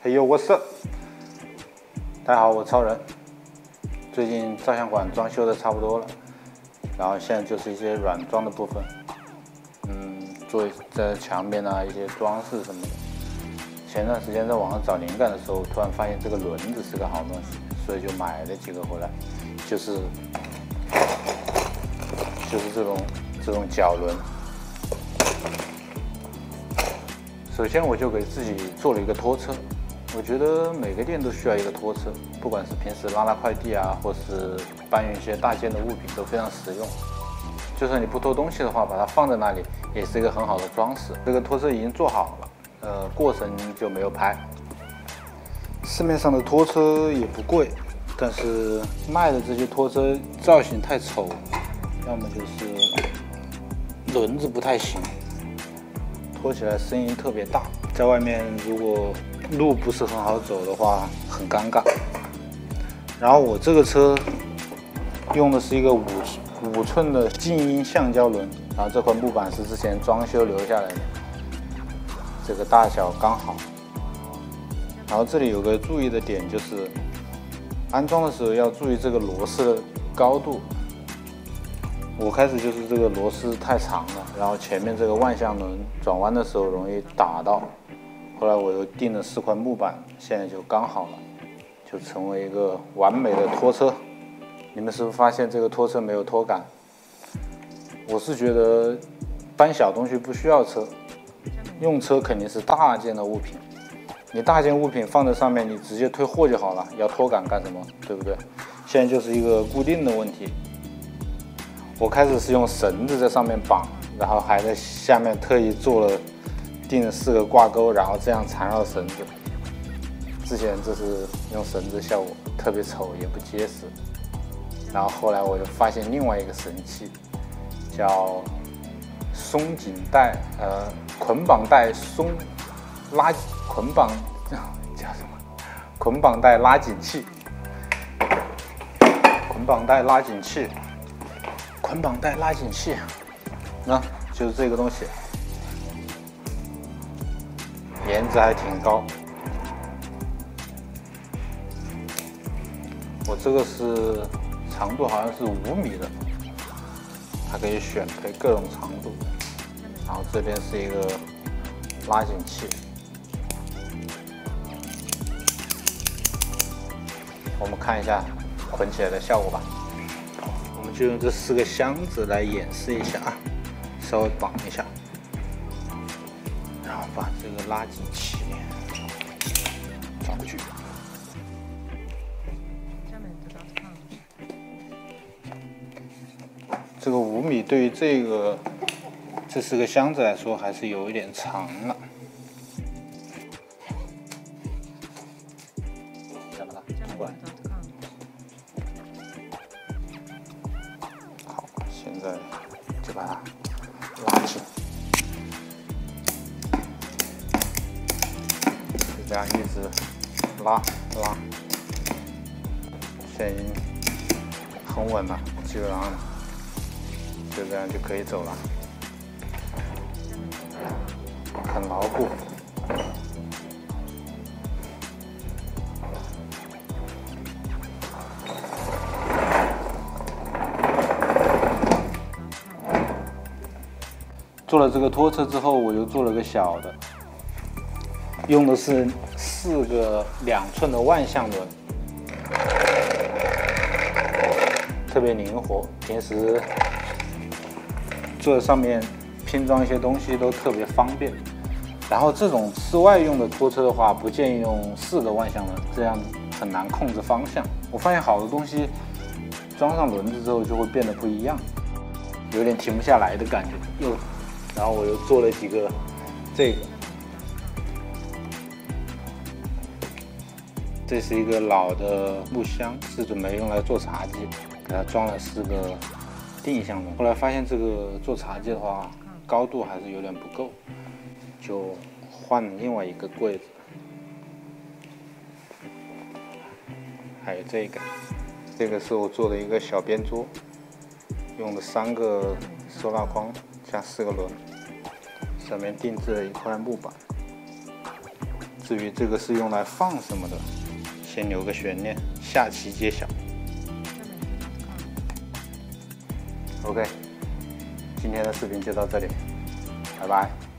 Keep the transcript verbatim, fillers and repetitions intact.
嘿呦，我是，大家好，我超人。最近照相馆装修的差不多了，然后现在就是一些软装的部分，嗯，做在墙边啊一些装饰什么的。前段时间在网上找灵感的时候，突然发现这个轮子是个好东西，所以就买了几个回来，就是就是这种这种脚轮。首先我就给自己做了一个拖车。我觉得每个店都需要一个拖车，不管是平时拉拉快递啊，或是搬运一些大件的物品都非常实用。就算你不拖东西的话，把它放在那里也是一个很好的装饰。这个拖车已经做好了，呃，过程就没有拍。市面上的拖车也不贵，但是卖的这些拖车造型太丑，要么就是轮子不太行，拖起来声音特别大，在外面如果路不是很好走的话，很尴尬。然后我这个车用的是一个五五寸的静音橡胶轮，然后这块木板是之前装修留下来的，这个大小刚好。然后这里有个注意的点，就是安装的时候要注意这个螺丝的高度。我开始就是这个螺丝太长了，然后前面这个万向轮转弯的时候容易打到。后来我又订了四块木板，现在就刚好了，就成为一个完美的拖车。你们是不是发现这个拖车没有拖杆？我是觉得搬小东西不需要车，用车肯定是大件的物品。你大件物品放在上面，你直接推货就好了，要拖杆干什么？对不对？现在就是一个固定的问题。我开始是用绳子在上面绑，然后还在下面特意做了钉了四个挂钩，然后这样缠绕绳子。之前这是用绳子效果特别丑，也不结实。然后后来我就发现另外一个神器，叫松紧带，呃，捆绑带松拉捆绑叫什么？捆绑带拉紧器。捆绑带拉紧器。捆绑带拉紧器，那就是这个东西。颜值还挺高，我这个是长度好像是五米的，它可以选配各种长度。然后这边是一个拉紧器，我们看一下捆起来的效果吧。我们就用这四个箱子来演示一下啊，稍微绑一下。然后把这个拉紧器装回去。这个五米对于这个这四个箱子来说还是有一点长了。怎么了？过来。好，现在就把它拉紧。这样一直拉拉，现在已经很稳了，基本上就这样就可以走了，很牢固。做了这个拖车之后，我又做了个小的。用的是四个两寸的万向轮，特别灵活，平时坐在上面拼装一些东西都特别方便。然后这种室外用的拖车的话，不建议用四个万向轮，这样很难控制方向。我发现好多东西装上轮子之后就会变得不一样，有点停不下来的感觉。又，然后我又做了几个这个。这是一个老的木箱，是准备用来做茶几，给它装了四个定向轮。后来发现这个做茶几的话，高度还是有点不够，就换了另外一个柜子。还有这个，这个是我做的一个小边桌，用的三个收纳筐加四个轮，上面定制了一块木板。 至于这个是用来放什么的，先留个悬念，下期揭晓。OK， 今天的视频就到这里，拜拜。